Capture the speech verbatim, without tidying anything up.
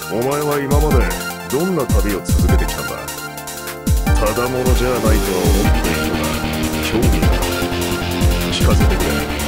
お前は今までどんな旅を続けてきたんだ？ただものじゃないとは思っているが興味がある。聞かせてくれ。